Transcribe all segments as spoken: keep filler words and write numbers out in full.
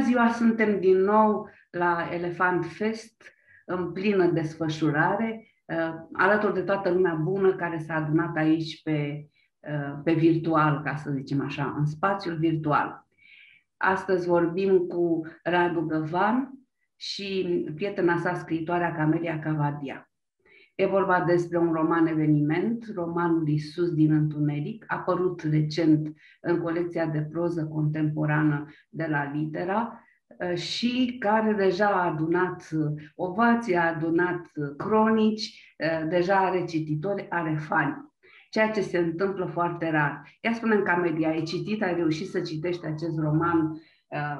ziua, suntem din nou la Elefant Fest, în plină desfășurare, alături de toată lumea bună care s-a adunat aici pe, pe virtual, ca să zicem așa, în spațiul virtual. Astăzi vorbim cu Radu Găvan și prietena sa, scriitoarea Camelia Cavadia. E vorba despre un roman eveniment, romanul Iisus din Întuneric, apărut recent în colecția de proză contemporană de la Litera și care deja a adunat ovații, a adunat cronici, deja are cititori, are fani. Ceea ce se întâmplă foarte rar. Ia spune-mi, Camelia, ai citit, ai reușit să citești acest roman uh,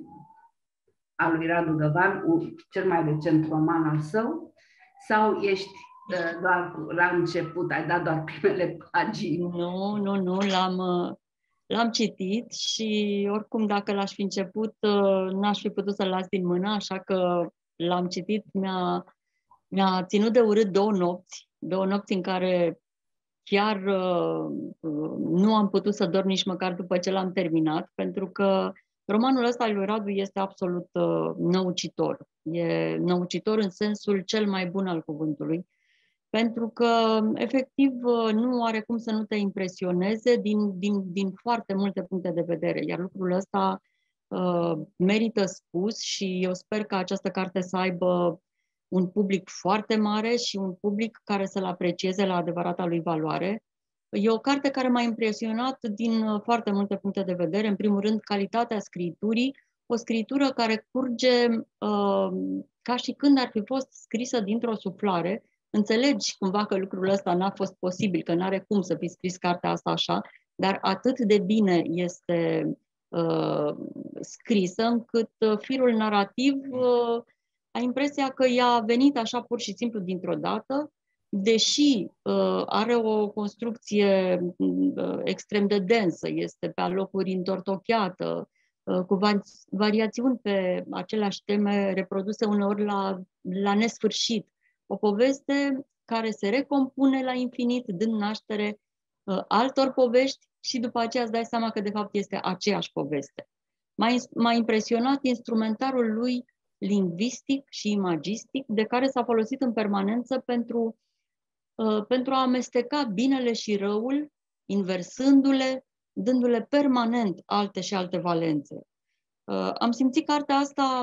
al lui Radu Găvan, cel mai recent roman al său, sau ești uh, doar la început, ai dat doar primele pagini? Nu, nu, nu, l-am, l-am citit și oricum dacă l-aș fi început, n-aș fi putut să-l las din mână, așa că l-am citit, mi-a, mi-a ținut de urât două nopți, două nopți în care chiar uh, nu am putut să dorm nici măcar după ce l-am terminat, pentru că romanul ăsta al lui Radu este absolut uh, năucitor. E năucitor în sensul cel mai bun al cuvântului, pentru că, efectiv, uh, nu are cum să nu te impresioneze din, din, din foarte multe puncte de vedere, iar lucrul ăsta uh, merită spus și eu sper că această carte să aibă un public foarte mare și un public care să-l aprecieze la adevărata lui valoare. E o carte care m-a impresionat din foarte multe puncte de vedere. În primul rând, calitatea scriturii, o scritură care curge uh, ca și când ar fi fost scrisă dintr-o suflare. Înțelegi cumva că lucrul ăsta n-a fost posibil, că n-are cum să fi scris cartea asta așa, dar atât de bine este uh, scrisă încât firul narrativ uh, ai impresia că i-a venit așa pur și simplu dintr-o dată, deși uh, are o construcție uh, extrem de densă, este pe alocuri întortocheată, uh, cu vari- variațiuni pe aceleași teme reproduse uneori la, la nesfârșit. O poveste care se recompune la infinit, dând naștere uh, altor povești și după aceea îți dai seama că de fapt este aceeași poveste. M-a, m-a impresionat instrumentarul lui lingvistic și imagistic, de care s-a folosit în permanență pentru, uh, pentru a amesteca binele și răul, inversându-le, dându-le permanent alte și alte valențe. Uh, am simțit cartea asta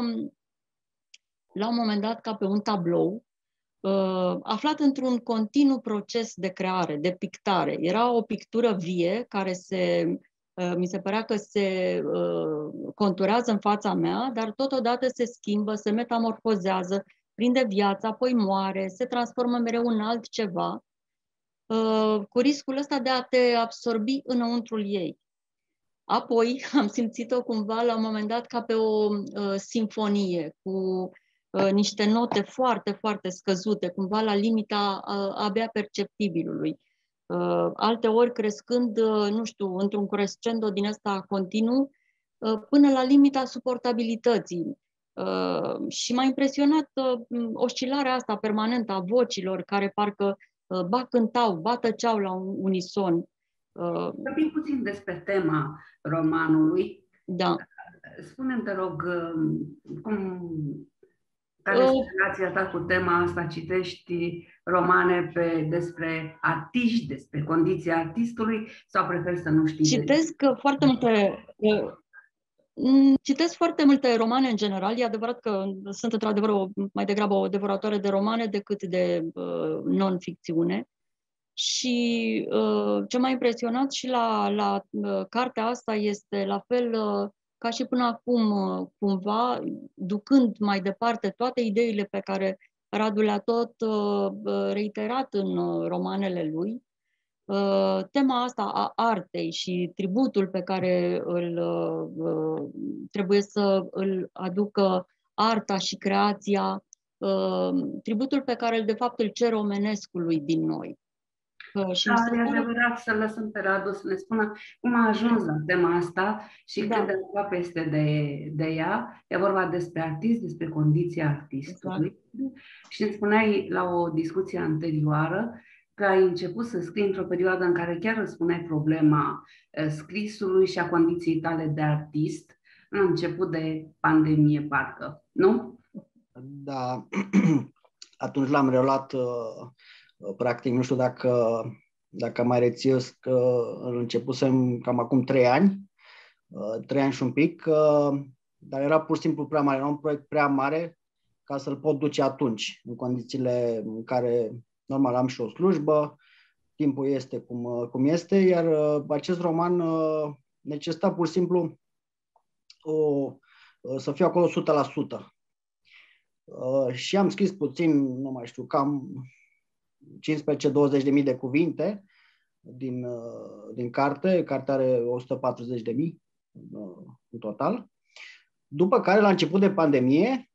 la un moment dat ca pe un tablou, uh, aflat într-un continuu proces de creare, de pictare. Era o pictură vie care se... mi se părea că se uh, conturează în fața mea, dar totodată se schimbă, se metamorfozează, prinde viață, apoi moare, se transformă mereu în altceva, uh, cu riscul ăsta de a te absorbi înăuntrul ei. Apoi am simțit-o cumva la un moment dat ca pe o uh, simfonie, cu uh, niște note foarte, foarte scăzute, cumva la limita uh, abia perceptibilului. Uh, alte ori crescând, uh, nu știu, într-un crescendo din ăsta continuu, uh, până la limita suportabilității. Uh, și m-a impresionat uh, oscilarea asta permanentă a vocilor care parcă uh, ba cântau, ba tăceau la un unison. Uh, Vorbim puțin despre tema romanului. Da. Spune-mi, te rog, cum... Care este relația ta cu tema asta? Citești romane pe, despre artiști, despre condiția artistului sau preferi să nu știi? Citesc de... foarte multe... Citesc foarte multe romane în general. E adevărat că sunt într-adevăr o, mai degrabă o devoratoare de romane decât de uh, non-ficțiune. Și uh, ce m-a impresionat și la, la uh, cartea asta este la fel... Uh, ca și până acum, cumva, ducând mai departe toate ideile pe care Radu le-a tot reiterat în romanele lui, tema asta a artei și tributul pe care îl trebuie să îl aducă arta și creația, tributul pe care de fapt îl cer omenescului din noi. Și da, e adevărat să lăsăm pe Radu să ne spună cum a ajuns la tema asta și da. cât de aproape este de, de ea. E vorba despre artist, despre condiția artistului. Exact. Și îmi spuneai la o discuție anterioară că ai început să scrii într-o perioadă în care chiar îți spuneai problema scrisului și a condiției tale de artist. la început de pandemie, parcă, nu? Da, atunci l-am reluat, practic, nu știu dacă, dacă mai rețios că îl începusem cam acum trei ani, trei ani și un pic, dar era pur și simplu prea mare, era un proiect prea mare ca să-l pot duce atunci, în condițiile în care, normal, am și o slujbă, timpul este cum, cum este, iar acest roman necesita pur și simplu o, să fiu acolo o sută la sută. Și am scris puțin, nu mai știu, cam cincisprezece douăzeci de mii de cuvinte din, din carte. Cartea are o sută patruzeci de mii în total. După care, la început de pandemie,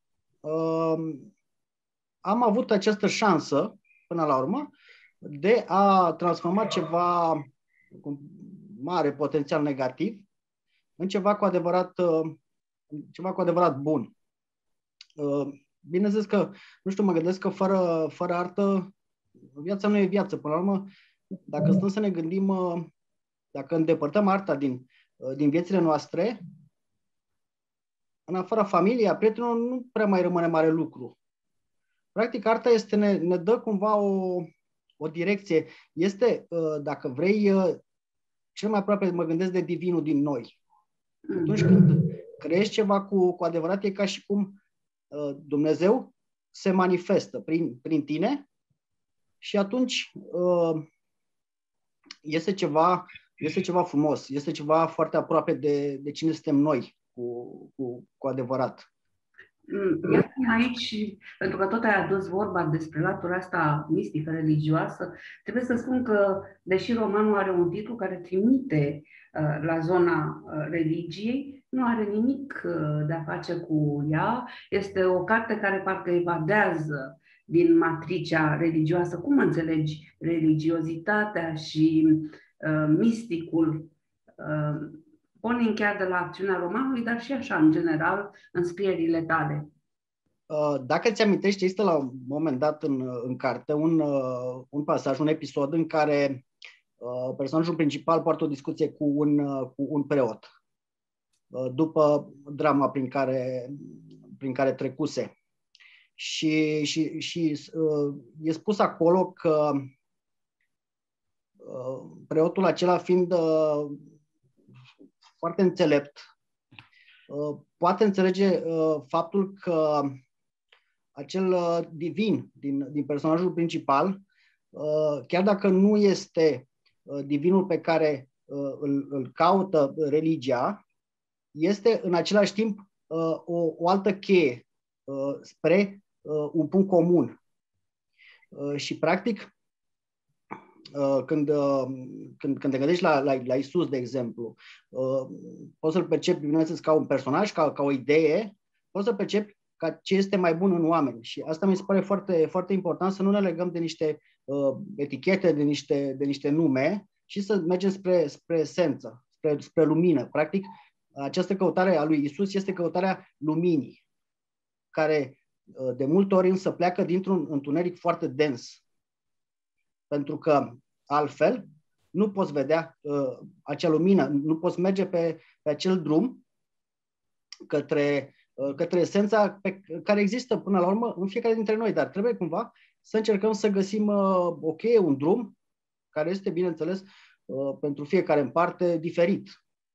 am avut această șansă, până la urmă, de a transforma ceva cu mare potențial negativ în ceva cu adevărat, ceva cu adevărat bun. Bineînțeles că, nu știu, mă gândesc că fără, fără artă, viața nu e viață. Până la urmă, dacă stăm să ne gândim, dacă îndepărtăm arta din, din viețile noastre, în afara familiei, a prietenilor, nu prea mai rămâne mare lucru. Practic, arta este, ne, ne dă cumva o, o direcție. Este, dacă vrei, cel mai aproape, mă gândesc, de divinul din noi. Atunci când creezi ceva cu, cu adevărat, e ca și cum Dumnezeu se manifestă prin, prin tine și atunci este ceva, este ceva frumos, este ceva foarte aproape de, de cine suntem noi cu, cu, cu adevărat. Iar aici, pentru că tot ai adus vorba despre latura asta mistică, religioasă, trebuie să spun că, deși romanul are un titlu care trimite uh, la zona uh, religiei, nu are nimic uh, de a face cu ea. Este o carte care parcă evadează din matricea religioasă. Cum înțelegi religiozitatea și uh, misticul? Uh, pornind chiar de la acțiunea romanului, dar și așa, în general, în scrierile tale. Dacă ți amintești, există la un moment dat în, în carte un, un pasaj, un episod în care personajul principal poartă o discuție cu un, cu un preot, după drama prin care, prin care trecuse. Și, și, și e spus acolo că preotul acela, fiind foarte înțelept, poate înțelege faptul că acel divin din, din personajul principal, chiar dacă nu este divinul pe care îl, îl caută religia, este în același timp o, o altă cheie spre un punct comun. Și practic, Când, când, când te gândești la, la, la Isus, de exemplu, poți să-l percepi, bineînțeles, ca un personaj, ca, ca o idee, poți să-l percepi ca ce este mai bun în oameni. Și asta mi se pare foarte, foarte important, să nu ne legăm de niște uh, etichete, de niște, de niște nume, și să mergem spre, spre esență, spre, spre lumină. Practic, această căutare a lui Isus este căutarea luminii, care uh, de multe ori însă pleacă dintr-un întuneric foarte dens. Pentru că altfel nu poți vedea uh, acea lumină, nu poți merge pe, pe acel drum către, uh, către esența pe care există până la urmă în fiecare dintre noi, dar trebuie cumva să încercăm să găsim uh, o cheie, un drum care este, bineînțeles, uh, pentru fiecare în parte diferit.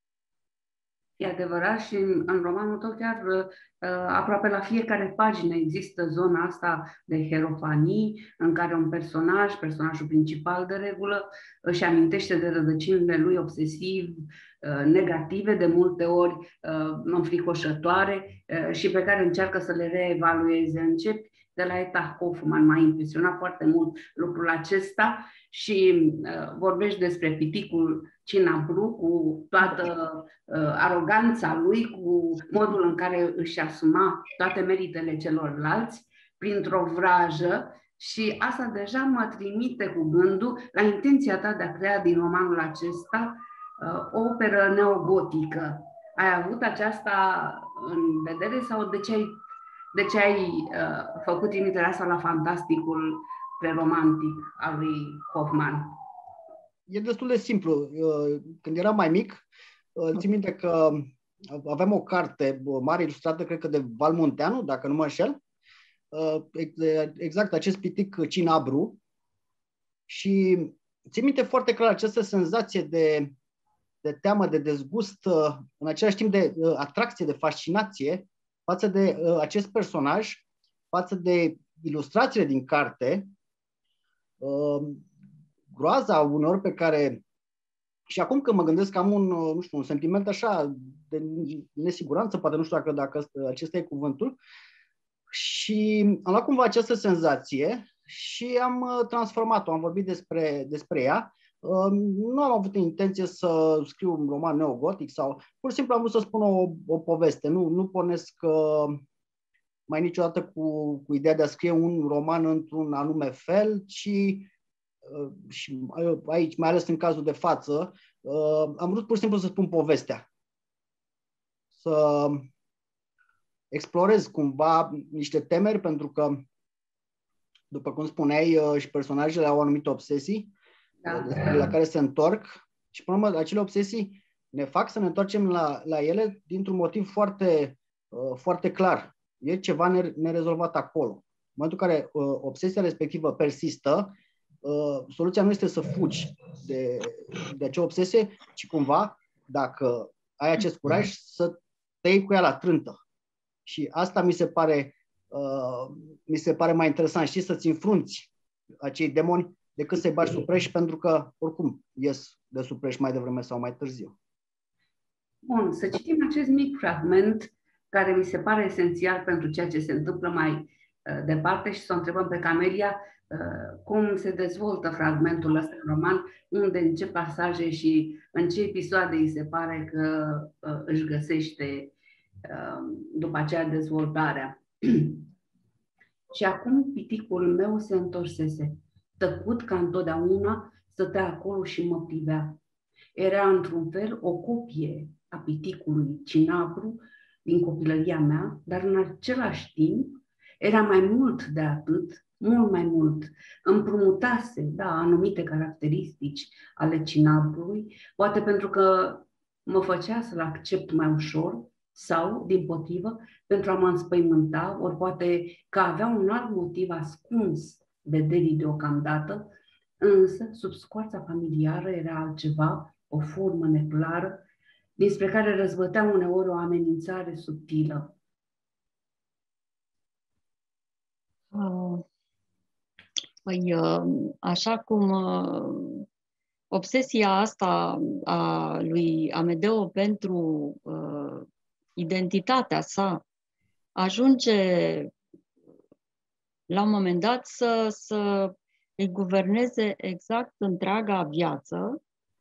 E adevărat și în, în romanul tău chiar uh, aproape la fiecare pagină există zona asta de herofanii, în care un personaj, personajul principal de regulă, își amintește de rădăcinile lui obsesiv, uh, negative de multe ori, uh, înfricoșătoare uh, și pe care încearcă să le reevalueze. Începi de la Eta Hoffman, m-a impresionat foarte mult lucrul acesta și uh, vorbești despre piticul Cinabru cu toată uh, aroganța lui, cu modul în care își asuma toate meritele celorlalți printr-o vrajă, și asta deja mă trimite cu gândul la intenția ta de a crea din romanul acesta uh, o operă neogotică. Ai avut aceasta în vedere sau de ce ai De ce ai uh, făcut trimiterea asta la fantasticul preromantic al lui Hoffman? E destul de simplu. Când eram mai mic, țin minte că avem o carte mare ilustrată, cred că de Val Munteanu, dacă nu mă înșel, exact acest pitic cinabru, și țin minte foarte clar această senzație de, de teamă, de dezgust, în același timp de atracție, de fascinație față de acest personaj, față de ilustrațiile din carte, groaza uneori pe care... Și acum când mă gândesc că am un, nu știu, un sentiment așa de nesiguranță, poate nu știu dacă, dacă acesta e cuvântul, și am luat cumva această senzație și am transformat-o, am vorbit despre, despre ea. Nu am avut intenție să scriu un roman neogotic sau pur și simplu am vrut să spun o, o poveste. Nu, nu pornesc uh, mai niciodată cu, cu ideea de a scrie un roman într-un anume fel, ci uh, și aici, mai ales în cazul de față, uh, am vrut pur și simplu să spun povestea. Să explorez cumva niște temeri, pentru că, după cum spuneai, uh, și personajele au anumite obsesii, da, la care se întorc și, până la urmă, acele obsesii ne fac să ne întoarcem la, la ele dintr-un motiv foarte, uh, foarte clar. E ceva nerezolvat acolo. În momentul în care uh, obsesia respectivă persistă, uh, soluția nu este să fugi de, de acea obsesie, ci cumva, dacă ai acest curaj, să te iei cu ea la trântă. Și asta mi se pare, uh, mi se pare mai interesant, știi, să-ți înfrunți acei demoni decât să-i bagi sub preș, pentru că, oricum, ies de sub preș mai devreme sau mai târziu. Bun, să citim acest mic fragment care mi se pare esențial pentru ceea ce se întâmplă mai uh, departe și să o întrebăm pe Camelia uh, cum se dezvoltă fragmentul ăsta în roman, unde, în ce pasaje și în ce episoade îi se pare că uh, își găsește uh, după aceea dezvoltarea. Și acum piticul meu se întorsese. Tăcut ca întotdeauna, stătea acolo și mă privea. Era într-un fel o copie a piticului cinabru din copilăria mea, dar în același timp era mai mult de atât, mult mai mult. Împrumutase, da, anumite caracteristici ale cinabrului, poate pentru că mă făcea să-l accept mai ușor sau, dimpotrivă, pentru a mă înspăimânta, ori poate că avea un alt motiv ascuns vederii deocamdată, însă sub scoarța familiară era altceva, o formă neclară, dinspre care răzbătea uneori o amenințare subtilă. Păi, așa cum obsesia asta a lui Amedeo pentru uh, identitatea sa ajunge la un moment dat să, să îi guverneze exact întreaga viață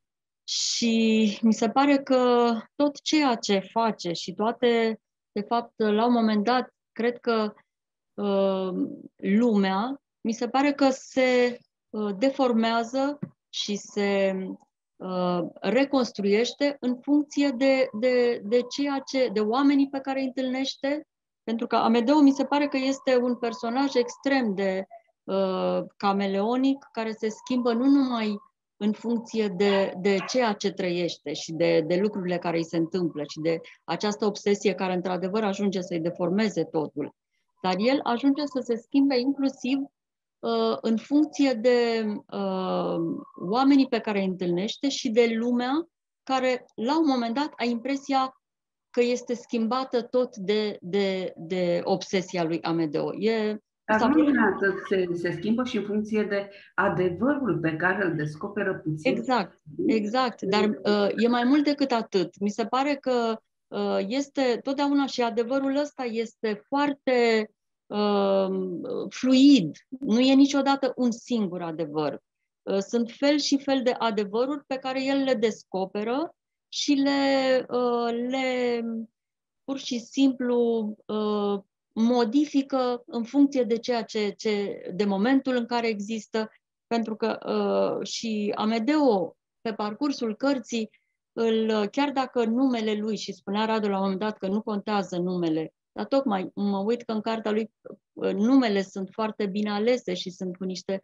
și mi se pare că tot ceea ce face și toate, de fapt, la un moment dat, cred că uh, lumea, mi se pare că se uh, deformează și se uh, reconstruiește în funcție de, de, de ceea ce, de oamenii pe care îi întâlnește. Pentru că Amedeo mi se pare că este un personaj extrem de uh, cameleonic, care se schimbă nu numai în funcție de, de ceea ce trăiește și de, de lucrurile care îi se întâmplă și de această obsesie care într-adevăr ajunge să-i deformeze totul. Dar el ajunge să se schimbe inclusiv uh, în funcție de uh, oamenii pe care îi întâlnește și de lumea care la un moment dat a impresia că este schimbată tot de, de, de obsesia lui Amedeo. E, Dar nu atât, se, se schimbă și în funcție de adevărul pe care îl descoperă puțin. Exact, exact. Dar uh, e mai mult decât atât. Mi se pare că uh, este totdeauna și adevărul ăsta este foarte uh, fluid. Nu e niciodată un singur adevăr. Uh, sunt fel și fel de adevăruri pe care el le descoperă și le, uh, le pur și simplu uh, modifică în funcție de ceea ce, ce de momentul în care există, pentru că uh, și Amedeo pe parcursul cărții, îl, chiar dacă numele lui, și spunea Radu la un moment dat că nu contează numele, dar tocmai mă uit că în cartea lui uh, numele sunt foarte bine alese și sunt cu niște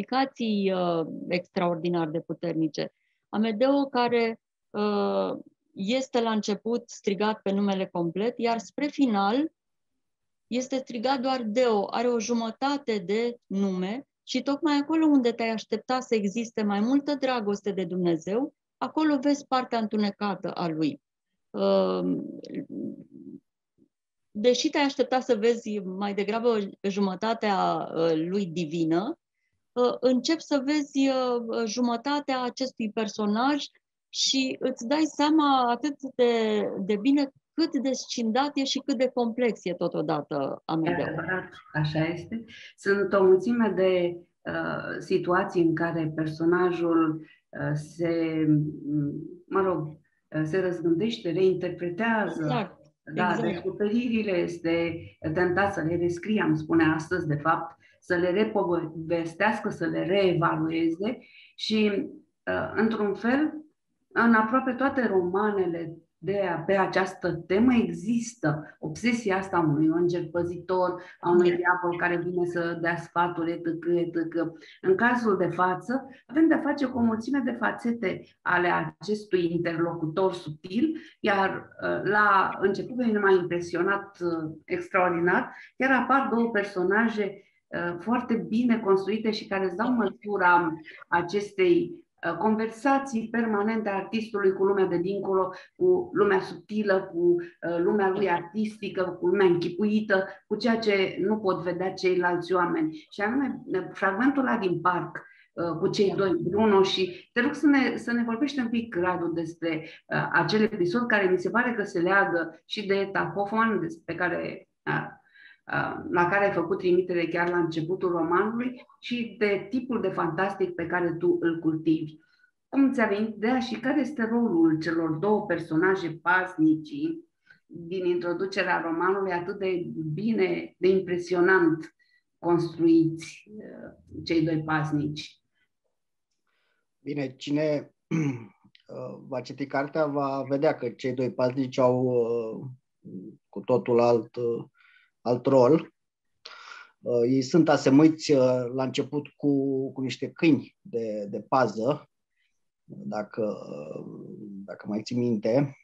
semnificații uh, extraordinar de puternice. Amedeo care Uh, este la început strigat pe numele complet, iar spre final este strigat doar Deo, are o jumătate de nume și tocmai acolo unde te-ai aștepta să existe mai multă dragoste de Dumnezeu, acolo vezi partea întunecată a lui. Deși te-ai aștepta să vezi mai degrabă jumătatea lui divină, începi să vezi jumătatea acestui personaj și îți dai seama atât de, de bine cât de scindat e și cât de complex e totodată Amedeo. Așa este. Sunt o mulțime de uh, situații în care personajul uh, se, mă rog, uh, se răzgândește, reinterpretează. Exact. Da, exact. descoperirile este tentat să le rescrie, am spune astăzi, de fapt, să le repovestească, să le reevalueze și, uh, într-un fel, în aproape toate romanele de a, pe această temă există obsesia asta a unui înger păzitor, a unui diavol care vine să dea sfaturi, et cetera, et cetera. În cazul de față, avem de-a face cu o mulțime de fațete ale acestui interlocutor subtil, iar la început pe mine m-a impresionat extraordinar, chiar apar două personaje foarte bine construite și care îți dau măsura acestei conversații permanente a artistului cu lumea de dincolo, cu lumea subtilă, cu lumea lui artistică, cu lumea închipuită, cu ceea ce nu pot vedea ceilalți oameni. Și anume, fragmentul ăla din parc, cu cei doi, Bruno, și te rog să ne, să ne vorbești un pic, Radu, despre uh, acel episod care mi se pare că se leagă și de Eta Hoffmann, pe care... Uh, la care ai făcut trimitere chiar la începutul romanului și de tipul de fantastic pe care tu îl cultivi. Cum ți-a venit ideea și care este rolul celor două personaje pasnici din introducerea romanului, atât de bine, de impresionant construiți cei doi pasnici? Bine, cine va citi cartea va vedea că cei doi pasnici au cu totul alt alt rol. Uh, ei sunt asemuiți uh, la început cu, cu niște câini de, de pază, dacă, uh, dacă mai ții minte.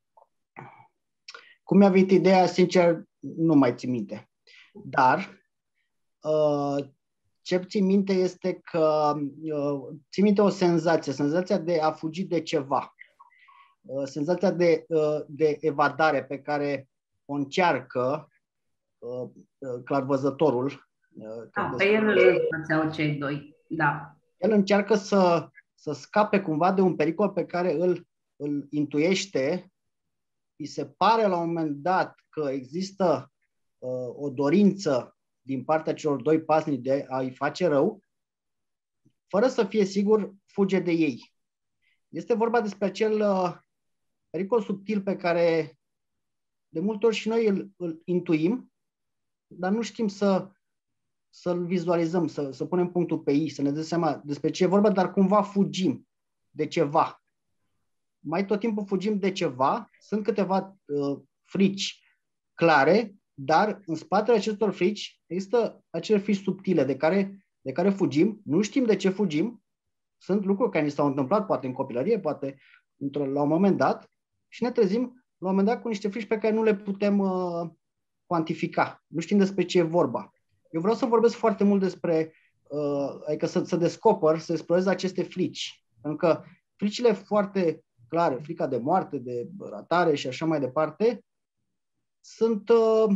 Cum mi-a venit ideea, sincer, nu mai țin minte. Dar uh, ce țin minte este că uh, țin minte o senzație, senzația de a fugi de ceva. Uh, senzația de, uh, de evadare pe care o încearcă Uh, uh, clarvăzătorul. Uh, ah, pe el îl împărțeau cei doi, da. El încearcă să, să scape cumva de un pericol pe care îl, îl intuiește. Îi se pare la un moment dat că există uh, o dorință din partea celor doi pasnici de a-i face rău, fără să fie sigur, fuge de ei. Este vorba despre acel uh, pericol subtil pe care de multe ori și noi îl, îl intuim, dar nu știm să, să-l vizualizăm, să, să punem punctul pe i, să ne dăm seama despre ce e vorba, dar cumva fugim de ceva. Mai tot timpul fugim de ceva, sunt câteva uh, frici clare, dar în spatele acestor frici există acele frici subtile de care, de care fugim, nu știm de ce fugim, sunt lucruri care ni s-au întâmplat, poate în copilărie, poate la un moment dat, și ne trezim la un moment dat cu niște frici pe care nu le putem uh, cuantifica. Nu știm despre ce e vorba. Eu vreau să vorbesc foarte mult despre, uh, adică să, să descoper, să explorez aceste frici. Pentru că fricile foarte clare, frica de moarte, de ratare și așa mai departe, sunt, uh,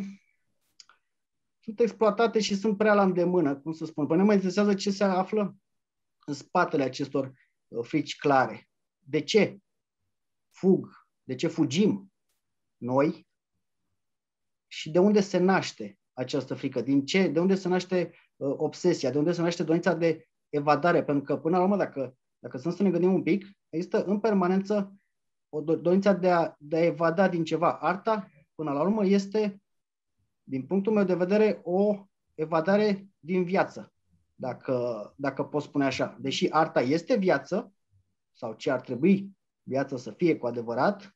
sunt exploatate și sunt prea la îndemână, cum să spun. Păi nu mă interesează ce se află în spatele acestor uh, frici clare. De ce fug? De ce fugim noi? Și de unde se naște această frică? Din ce? De unde se naște uh, obsesia? De unde se naște dorința de evadare? Pentru că, până la urmă, dacă, dacă sunt să ne gândim un pic, există în permanență o do- dorința de a, de a evada din ceva. Arta, până la urmă, este, din punctul meu de vedere, o evadare din viață, dacă, dacă pot spune așa. Deși arta este viață, sau ce ar trebui viața să fie cu adevărat,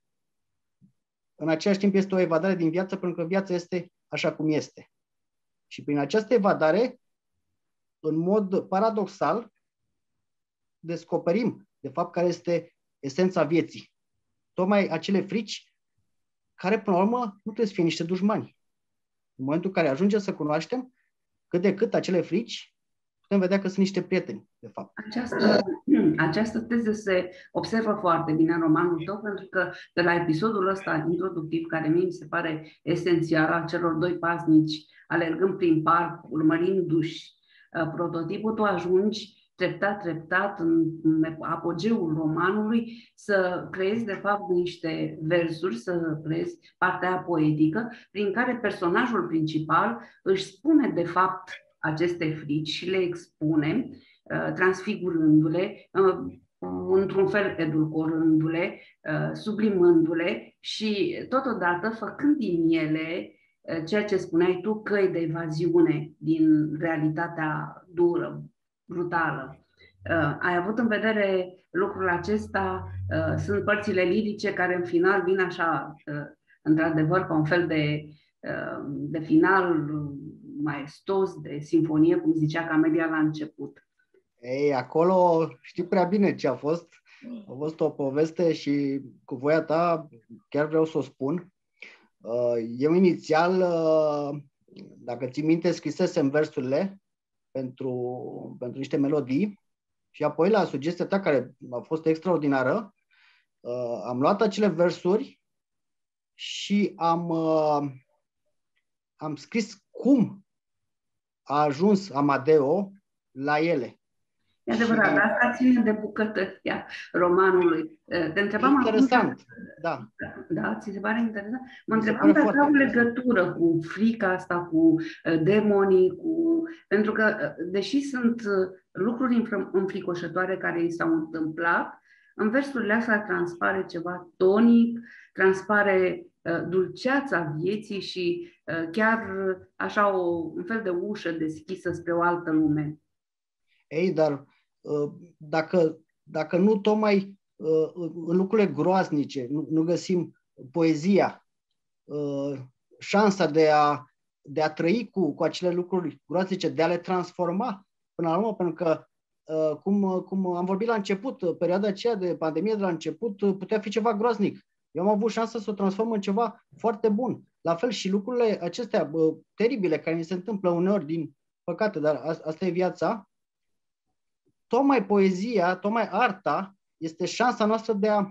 în același timp este o evadare din viață, pentru că viața este așa cum este. Și prin această evadare, în mod paradoxal, descoperim, de fapt, care este esența vieții. tocmai acele frici care, până la urmă, nu trebuie să fie niște dușmani. În momentul în care ajungem să cunoaștem, cât de cât acele frici, putem vedea că sunt niște prieteni, de fapt. Această, această teză se observă foarte bine în romanul tău, pentru că de la episodul ăsta introductiv, care mie mi se pare esențial, a celor doi pasnici alergând prin parc, urmărindu-și uh, prototipul, tu ajungi treptat, treptat, în, în apogeul romanului, să creezi, de fapt, niște versuri, să creezi partea poetică, prin care personajul principal își spune, de fapt, aceste frici și le expune, uh, transfigurându-le, uh, într-un fel edulcorându-le, uh, sublimându-le și totodată făcând din ele, uh, ceea ce spuneai tu, căi de evaziune din realitatea dură, brutală. Uh, ai avut în vedere lucrul acesta? Uh, sunt părțile lirice care în final vin așa, uh, într-adevăr, ca un fel de, uh, de final maestos, de sinfonie, cum zicea Camelia la început. Ei, acolo știi prea bine ce a fost. A fost o poveste și cu voia ta chiar vreau să o spun. Eu inițial, dacă ții minte, scrisesem versurile pentru, pentru niște melodii și apoi la sugestia ta, care a fost extraordinară, am luat acele versuri și am, am scris cum a ajuns Amadeo la ele. E adevărat, și... asta ține de bucătăția romanului. Te întrebam interesant, acum, da. Da, ți se pare interesant? Mă întrebam dacă au legătură cu frica asta, cu demonii, cu... pentru că, deși sunt lucruri înfricoșătoare care i s-au întâmplat, în versurile astea transpare ceva tonic, transpare dulceața vieții și chiar așa o, un fel de ușă deschisă spre o altă lume. Ei, dar dacă, dacă nu tocmai în lucrurile groaznice nu, nu găsim poezia, șansa de a, de a trăi cu, cu acele lucruri groaznice, de a le transforma până la urmă, pentru că cum, cum am vorbit la început, perioada aceea de pandemie de la început putea fi ceva groaznic. Eu am avut șansa să o transform în ceva foarte bun. La fel și lucrurile acestea bă, teribile care ni se întâmplă uneori, din păcate, dar a, asta e viața. Tocmai poezia, tocmai arta este șansa noastră de a,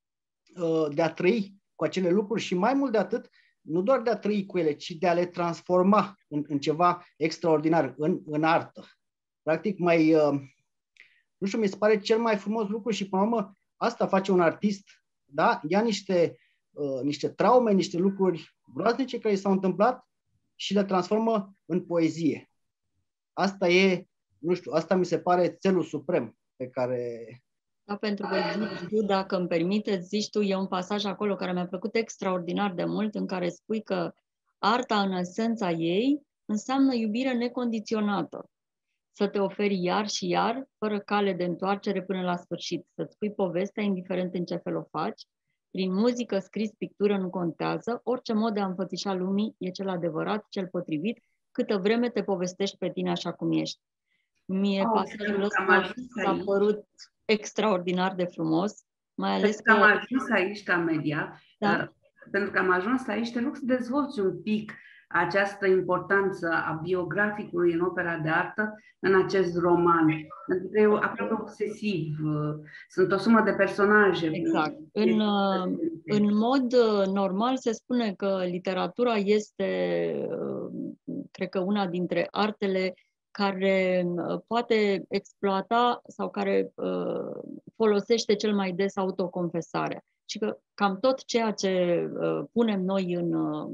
de a trăi cu acele lucruri și mai mult de atât, nu doar de a trăi cu ele, ci de a le transforma în, în ceva extraordinar, în, în artă. Practic, mai, nu știu, mi se pare cel mai frumos lucru și, până la urmă, asta face un artist. Da? Ia niște, uh, niște traume, niște lucruri groaznice care i s-au întâmplat și le transformă în poezie. Asta e, nu știu, asta mi se pare țelul suprem pe care... Da, pentru că zici tu, dacă îmi permiteți, zici tu, e un pasaj acolo care mi-a plăcut extraordinar de mult, în care spui că arta în esența ei înseamnă iubire necondiționată. Să te oferi iar și iar, fără cale de întoarcere până la sfârșit. Să-ți spui povestea, indiferent în ce fel o faci. Prin muzică, scris, pictură, nu contează. Orice mod de a înfățișa lumii e cel adevărat, cel potrivit, câtă vreme te povestești pe tine așa cum ești. Mie oh, pasajul ăsta s-a părut extraordinar de frumos, mai ales că... Am ajuns aici, Camelia, da? Pentru că am ajuns aici, te rog să dezvolți un pic această importanță a biograficului în opera de artă în acest roman. Pentru că e aproape obsesiv. Sunt o sumă de personaje. Exact. În, în mod normal se spune că literatura este, cred că, una dintre artele care poate exploata sau care folosește cel mai des autoconfesarea. Și că cam tot ceea ce punem noi în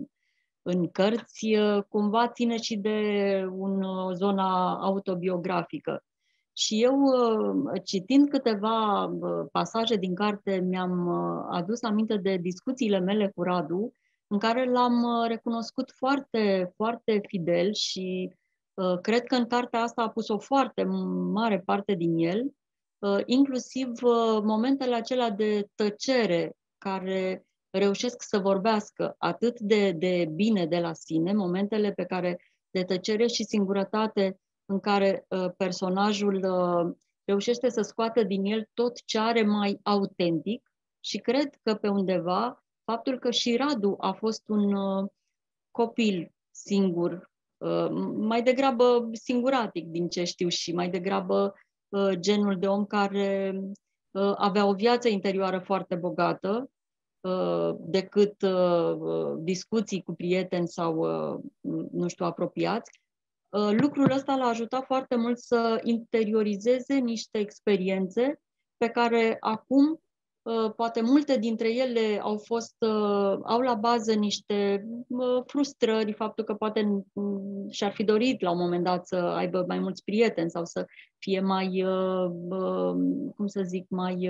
în cărți, cumva ține și de un, o zona autobiografică. Și eu, citind câteva pasaje din carte, mi-am adus aminte de discuțiile mele cu Radu, în care l-am recunoscut foarte, foarte fidel și uh, cred că în cartea asta a pus o foarte mare parte din el, uh, inclusiv uh, momentele acelea de tăcere care reușesc să vorbească atât de, de bine de la sine, momentele pe care de tăcere și singurătate în care uh, personajul uh, reușește să scoată din el tot ce are mai autentic Și cred că pe undeva faptul că și Radu a fost un uh, copil singur, uh, mai degrabă singuratic din ce știu și mai degrabă uh, genul de om care uh, avea o viață interioară foarte bogată, uh, decât uh, discuții cu prieteni sau, uh, nu știu, apropiați. Uh, lucrul ăsta l-a ajutat foarte mult să interiorizeze niște experiențe pe care acum poate multe dintre ele au fost, au la bază niște frustrări, faptul că poate și-ar fi dorit la un moment dat să aibă mai mulți prieteni sau să fie mai, cum să zic, mai...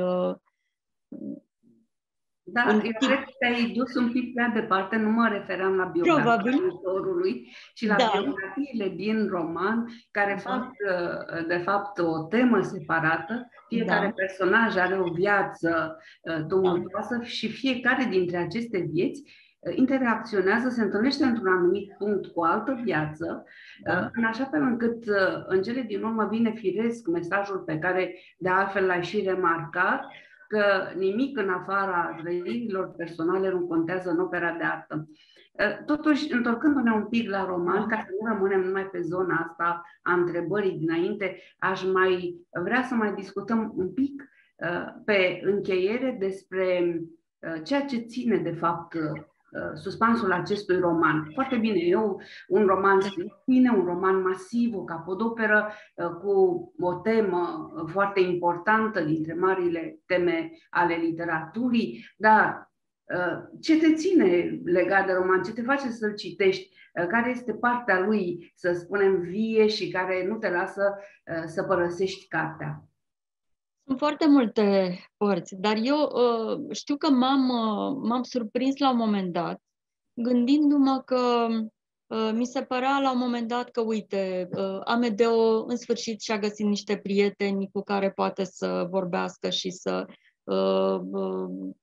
Da, eu cred că te-ai dus un pic prea departe, nu mă referam la biografia autorului, ci la da. biografiile din roman, care da. fac, de fapt, o temă separată. Fiecare da. personaj are o viață tumultoasă da. și fiecare dintre aceste vieți interacționează, se întâlnește într-un anumit punct cu o altă viață, da. în așa fel încât, în cele din urmă, vine firesc mesajul pe care, de altfel, l-ai și remarcat, că nimic în afara trăirilor personale nu contează în opera de artă. Totuși, întorcându-ne un pic la roman, ca să nu rămânem numai pe zona asta a întrebării dinainte, aș mai vrea să mai discutăm un pic pe încheiere despre ceea ce ține, de fapt, suspansul acestui roman. Foarte bine, eu un roman bine, un roman masiv, o capodoperă cu o temă foarte importantă dintre marile teme ale literaturii, dar ce te ține legat de roman, ce te face să-l citești, care este partea lui, să spunem, vie și care nu te lasă să părăsești cartea? Sunt foarte multe părți, dar eu uh, știu că m-am, uh, m-am surprins la un moment dat, gândindu-mă că uh, mi se părea la un moment dat că, uite, uh, Amedeo în sfârșit și-a găsit niște prieteni cu care poate să vorbească și să uh, uh,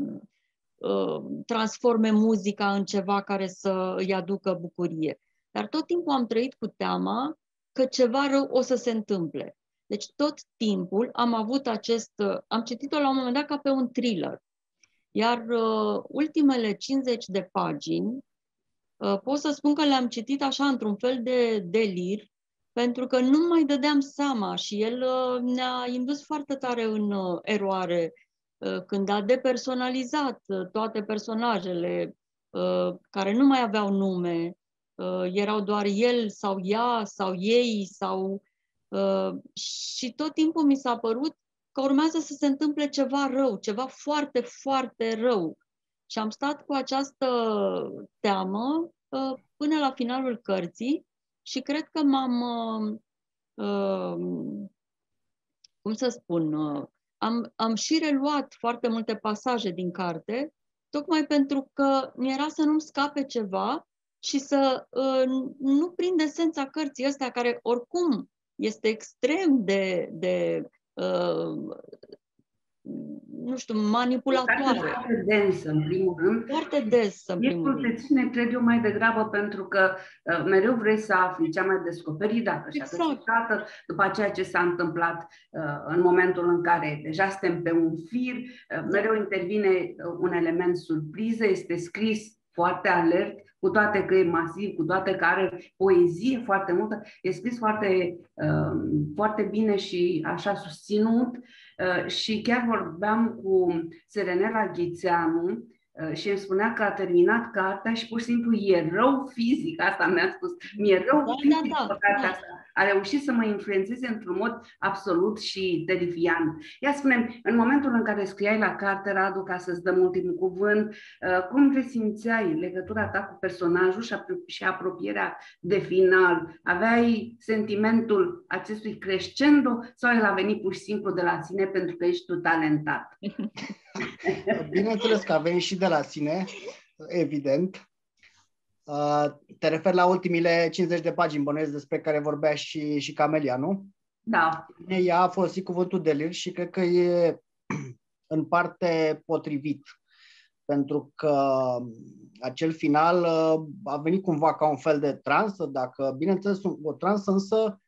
uh, transforme muzica în ceva care să îi aducă bucurie. Dar tot timpul am trăit cu teama că ceva rău o să se întâmple. Deci tot timpul am avut acest... Am citit-o la un moment dat ca pe un thriller. Iar uh, ultimele cincizeci de pagini uh, pot să spun că le-am citit așa într-un fel de delir, pentru că nu mai dădeam seama și el uh, ne-a indus foarte tare în uh, eroare uh, când a depersonalizat uh, toate personajele uh, care nu mai aveau nume, uh, erau doar el sau ea sau ei sau... Uh, și tot timpul mi s-a părut că urmează să se întâmple ceva rău, ceva foarte, foarte rău. Și am stat cu această teamă uh, până la finalul cărții și cred că m-am, uh, uh, cum să spun, uh, am, am și reluat foarte multe pasaje din carte, tocmai pentru că mi-era să nu-mi scape ceva și să uh, nu prind esența cărții astea, care oricum este extrem de, de uh, nu știu, manipulatoare. Foarte densă, în primul rând. Foarte densă, în primul rând. Te ține, cred eu, mai degrabă pentru că uh, mereu vrei să afli ce a mai descoperit, dacă și-a exact. găsit după ceea ce s-a întâmplat uh, în momentul în care deja suntem pe un fir, uh, mereu intervine uh, un element surpriză, este scris foarte alert, cu toate că e masiv, cu toate că are poezie foarte multă, e scris foarte, uh, foarte bine și așa susținut. Uh, și chiar vorbeam cu Serenela Ghițeanu uh, și îmi spunea că a terminat cartea și pur și simplu e rău fizic, asta mi-a spus, mi-e rău da, fizic da, da, cartea da. asta. A reușit să mă influențeze într-un mod absolut și terifiant. Ia spune-mi, în momentul în care scriai la carte, Radu, ca să-ți dăm ultimul cuvânt, cum resimțeai legătura ta cu personajul și apropierea de final? Aveai sentimentul acestui crescendo sau el a venit pur și simplu de la sine pentru că ești tu talentat? Bineînțeles că a venit și de la sine, evident. Te referi la ultimile cincizeci de pagini, bănuiesc, despre care vorbea și, și Camelia, nu? Da. Ea a folosit cuvântul delir și cred că e în parte potrivit, pentru că acel final a venit cumva ca un fel de transă, dacă, bineînțeles, o transă însă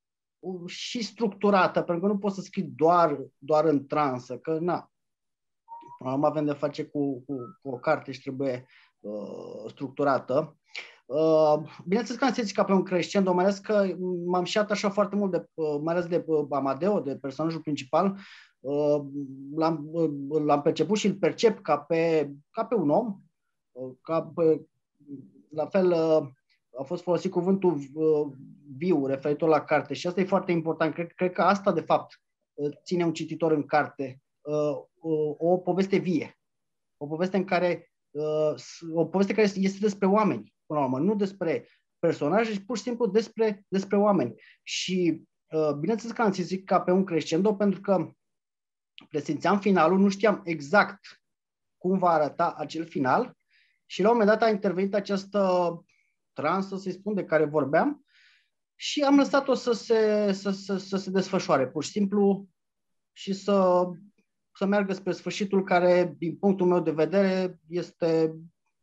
și structurată, pentru că nu poți să scrii doar, doar în transă, că na, Am avem de face cu, cu, cu o carte și trebuie uh, structurată. Uh, bineînțeles că am simțit ca pe un crescendo, mai ales că m-am și atașat foarte mult, de, uh, mai ales de uh, Amadeo, de personajul principal. Uh, l-am, uh, l-am perceput și îl percep ca pe, ca pe un om. Uh, ca pe, la fel, uh, a fost folosit cuvântul uh, viu, referitor la carte și asta e foarte important. Cred, cred că asta, de fapt, uh, ține un cititor în carte. Uh, uh, o poveste vie. O poveste în care uh, o poveste care este despre oameni, până la urmă, nu despre personaje, ci pur și simplu despre, despre oameni. Și uh, bineînțeles că am zis ca pe un crescendo, pentru că presimțeam finalul, nu știam exact cum va arăta acel final și la un moment dat a intervenit această transă, să-i spun, de care vorbeam și am lăsat-o să se, să, să, să se desfășoare, pur și simplu, și să, să meargă spre sfârșitul care, din punctul meu de vedere, este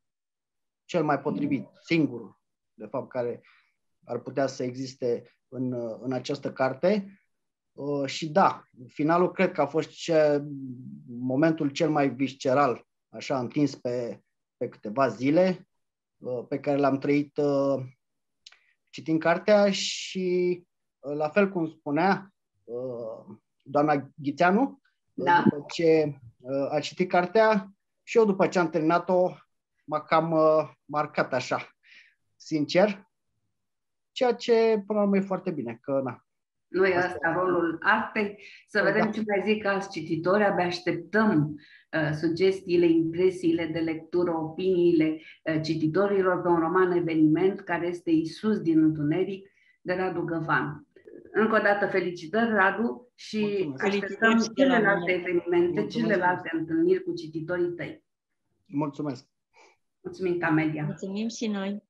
cel mai potrivit, singurul, de fapt, care ar putea să existe în, în această carte. Uh, și da, finalul cred că a fost ce, momentul cel mai visceral, așa întins pe, pe câteva zile, uh, pe care l-am trăit uh, citind cartea și, uh, la fel cum spunea uh, doamna Ghițeanu, da. După ce uh, a citit cartea și eu după ce am terminat-o m-a cam uh, marcat așa, sincer, ceea ce până la urmă e foarte bine, că na. Nu e asta rolul artei, să vedem da. ce mai zic alți cititori, abia așteptăm uh, sugestiile, impresiile de lectură, opiniile uh, cititorilor pe un roman eveniment care este Iisus din întuneric, de Radu Găvan. Încă o dată felicitări, Radu, și Mulțumesc. așteptăm celelalte evenimente, Mulțumesc. celelalte întâlniri cu cititorii tăi. Mulțumesc! Mulțumim, Camelia! Mulțumim și noi!